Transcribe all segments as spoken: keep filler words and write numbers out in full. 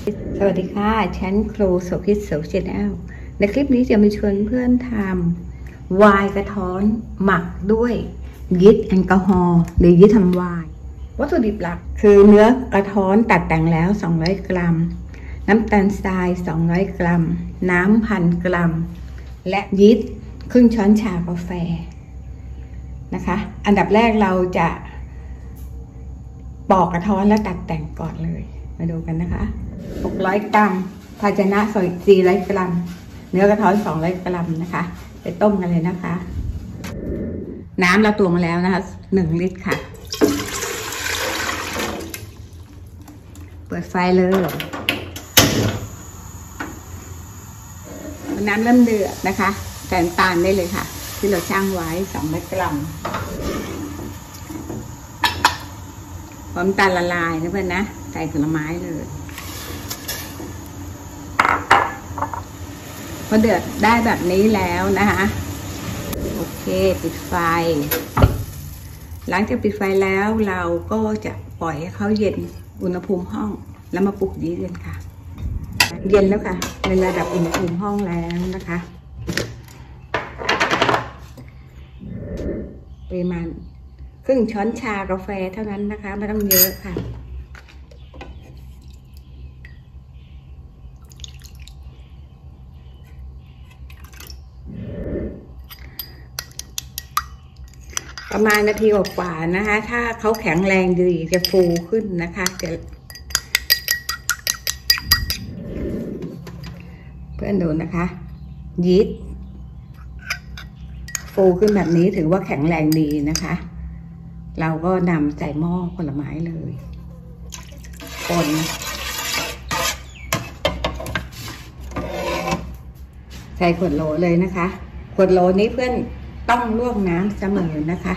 สวัสดีค่ะฉันครูโสภิตโสชแนลในคลิปนี้จะมาชวนเพื่อนทำไวน์กระท้อนหมักด้วยยีสต์แอลกอฮอล์หรือยีสต์ทำไวน์วัตถุดิบหลักคือเนื้อกระท้อนตัดแต่งแล้วสองร้อยกรัมน้ำตาลทรายสองร้อยกรัมน้ำพันกรัมและยีสต์ครึ่งช้อนชากาแฟนะคะอันดับแรกเราจะปอกกระท้อนแล้วตัดแต่งก่อนเลยมาดูกันนะคะหกร้อยกรัมภาชนะสี่ร้อยกรัมเนื้อกระท้อนสองร้อยกรัมนะคะไปต้มกันเลยนะคะน้ำเราตวงมาแล้วนะคะหนึ่งลิตรค่ะเปิดไฟเลยน้ำเริ่มเดือดนะคะใส่น้ำตาลได้เลยค่ะที่เราช่างไว้สองร้อยกรัมพร้อมตาลละลายนะเพื่อนนะใส่ผลไม้เลยพอเดือดได้แบบนี้แล้วนะคะโอเคปิดไฟหลังจากปิดไฟแล้วเราก็จะปล่อยให้เขาเย็นอุณหภูมิห้องแล้วมาปลุกยีสต์กันค่ะเย็นแล้วค่ะในระดับอุณหภูมิห้องแล้วนะคะปริมาณครึ่งช้อนชากาแฟเท่านั้นนะคะไม่ต้องเยอะค่ะประมาณนาทีกว่าๆนะคะถ้าเขาแข็งแรงดีจะฟูขึ้นนะคะจะเพื่อนดูนะคะยีสต์ฟูขึ้นแบบนี้ถือว่าแข็งแรงดีนะคะเราก็นำใส่หม้อผลไม้เลยคนใส่ขวดโหลเลยนะคะขวดโหลนี้เพื่อนต้องลวกน้ำเสมอนะคะ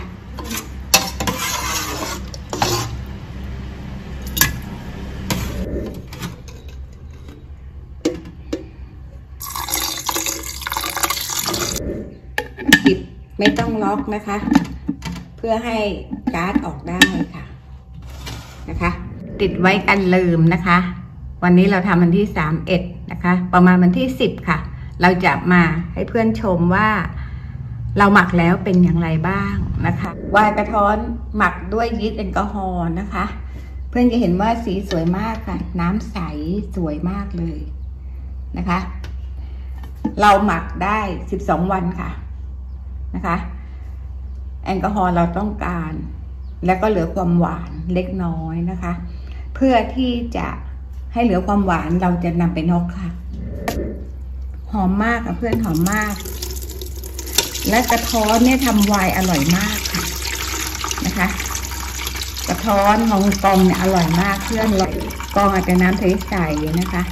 ปิดไม่ต้องล็อกนะคะเพื่อให้ก๊าซออกได้ค่ะนะคะติดไว้กันลืมนะคะวันนี้เราทำวันที่สามเอ็ดนะคะประมาณวันที่สิบค่ะเราจะมาให้เพื่อนชมว่าเราหมักแล้วเป็นอย่างไรบ้างนะคะไวน์กระท้อนหมักด้วยยีสต์แอลกอฮอล์นะคะเพื่อนจะเห็นว่าสีสวยมากค่ะน้ำใสสวยมากเลยนะคะเราหมักได้สิบสองวันค่ะนะคะแอลกอฮอล์เราต้องการแล้วก็เหลือความหวานเล็กน้อยนะคะเพื่อที่จะให้เหลือความหวานเราจะนำไปนอกค่ะหอมมากค่ะเพื่อนหอมมากและกระท้อนเนี่ยทำไวน์อร่อยมากค่ะนะคะกระท้อนฮองกงเนี่ยอร่อยมากเพื่อนกองอาจจะน้ำใสๆนะคะ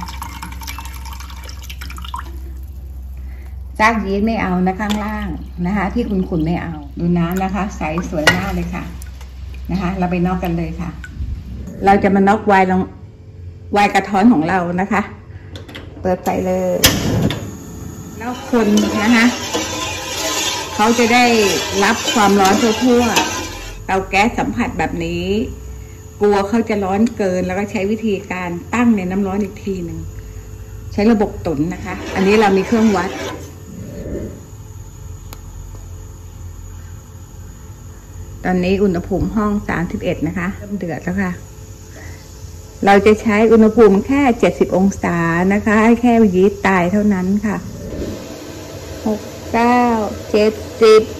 ซากยีสต์ไม่เอานะข้างล่างนะคะที่ขุ่นๆไม่เอาดูน้ำนะคะใสสวยมากเลยค่ะนะคะเราไปนอกกันเลยค่ะเราจะมานอกไวน์ลงไวน์กระท้อนของเรานะคะเปิดไฟเลยแล้วคนนะคะเขาจะได้รับความร้อนทั่วๆเตาแก๊สสัมผัสแบบนี้กลัวเขาจะร้อนเกินแล้วก็ใช้วิธีการตั้งในน้ำร้อนอีกทีหนึ่งใช้ระบบตุ๋นนะคะอันนี้เรามีเครื่องวัดตอนนี้อุณหภูมิห้องสามสิบเอ็ดนะคะเริ่มเดือดแล้วค่ะเราจะใช้อุณหภูมิแค่เจ็ดสิบองศานะคะให้แค่ยีสต์ตายเท่านั้นค่ะหกเก้าเจ็ดสิบ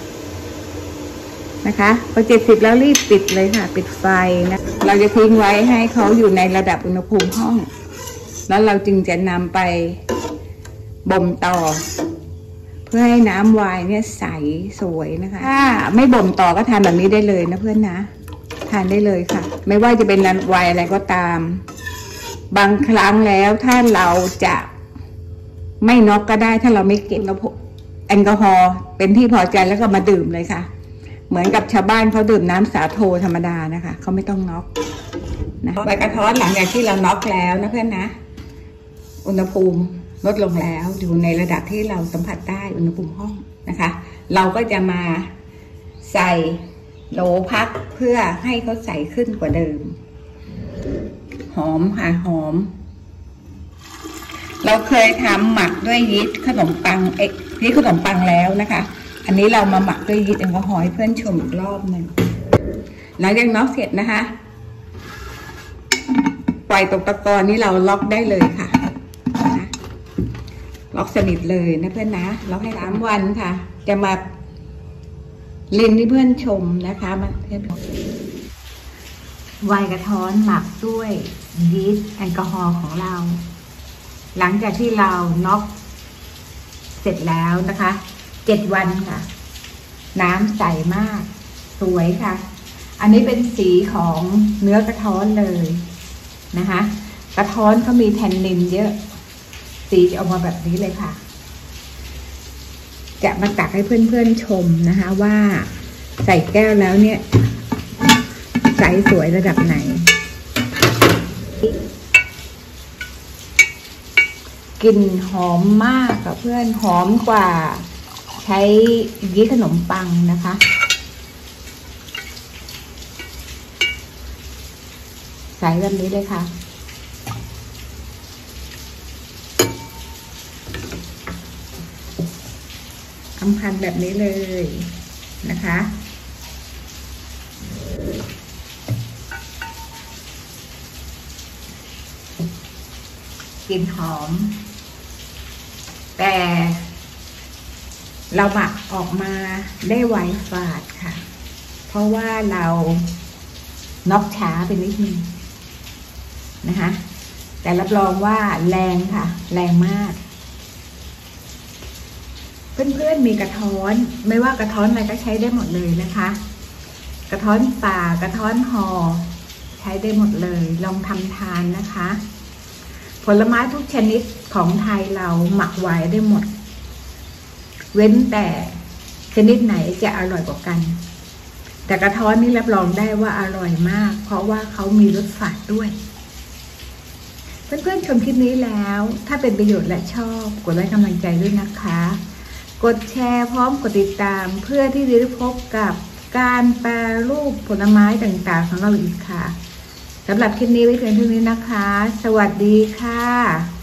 นะคะพอเจ็ดสิบแล้วรีบปิดเลยค่ะปิดไฟนะเราจะทิ้งไว้ให้เขาอยู่ในระดับอุณหภูมิห้องแล้วเราจึงจะนำไปบ่มต่อเพื่อให้น้ำไวน์เนี่ยใสสวยนะคะถ้าไม่บ่มต่อก็ทานแบบนี้ได้เลยนะเพื่อนนะทานได้เลยค่ะไม่ว่าจะเป็นไวน์อะไรก็ตามบางครั้งแล้วถ้าเราจะไม่น็อกก็ได้ถ้าเราไม่เก็บแอลกอฮอล์เป็นที่พอใจแล้วก็มาดื่มเลยค่ะเหมือนกับชาวบ้านเขาดื่มน้ำสาโทธรรมดานะคะเขาไม่ต้องน็อกนะไวน์กระท้อนหลังจากที่เราน็อกแล้วนะเพื่อนนะอุณหภูมิลดลงแล้วอยู่ในระดับที่เราสัมผัสได้อุณหภูมิห้องนะคะเราก็จะมาใส่โหลพักเพื่อให้เขาใสขึ้นกว่าเดิมหอมค่ะหอมเราเคยทำหมักด้วยยีสต์ขนมปังเอ็กยีสต์ขนมปังแล้วนะคะอันนี้เรามาหมักด้วยยีสต์แอลกอฮอล์ให้เพื่อนชมอีกรอบหนึ่งหลังจากน็อกเสร็จนะคะปล่อยตกตะกอนนี้เราล็อกได้เลยค่ะล็อกสนิทเลยนะเพื่อนนะล็อกให้สามวันค่ะจะมาเล่นให้เพื่อนชมนะคะมาเพื่อนไวน์กระท้อนหมักด้วยยีสต์แอลกอฮอล์ของเราหลังจากที่เราน็อกเสร็จแล้วนะคะเจ็ดวันค่ะน้ำใสมากสวยค่ะอันนี้เป็นสีของเนื้อกระท้อนเลยนะคะกระท้อนเขามีแทนนินเยอะสีจะออกมาแบบนี้เลยค่ะจะมาตักให้เพื่อนๆชมนะคะว่าใส่แก้วแล้วเนี่ยใสสวยระดับไหนกลิ่นหอมมากค่ะเพื่อนหอมกว่าใช้ยีสต์ขนมปังนะคะใส่แบบนี้เลยค่ะอำพันแบบนี้เลยนะคะกลิ่นหอมแต่เราหมักออกมาได้ไวฝาดค่ะเพราะว่าเราน็อกช้าไปนิดนึงนะคะแต่รับรองว่าแรงค่ะแรงมากเพื่อนๆมีกระท้อนไม่ว่ากระท้อนอะไรก็ใช้ได้หมดเลยนะคะกระท้อนป่ากระท้อนห่อใช้ได้หมดเลยลองทำทานนะคะผลไม้ทุกชนิดของไทยเราหมักไว้ได้หมดเว้นแต่ชนิดไหนจะอร่อยกว่ากันแต่กระท้อนนี่รับรองได้ว่าอร่อยมากเพราะว่าเขามีรสฝาดด้วยเพื่อนๆชมคลิปนี้แล้วถ้าเป็นประโยชน์และชอบกดไลค์กำลังใจด้วยนะคะกดแชร์พร้อมกดติดตามเพื่อที่จะได้พบกับการแปรรูปผลไม้ต่างๆของเราอีกค่ะสำหรับคลิปนี้ไว้เพียงเท่านี้นะคะสวัสดีค่ะ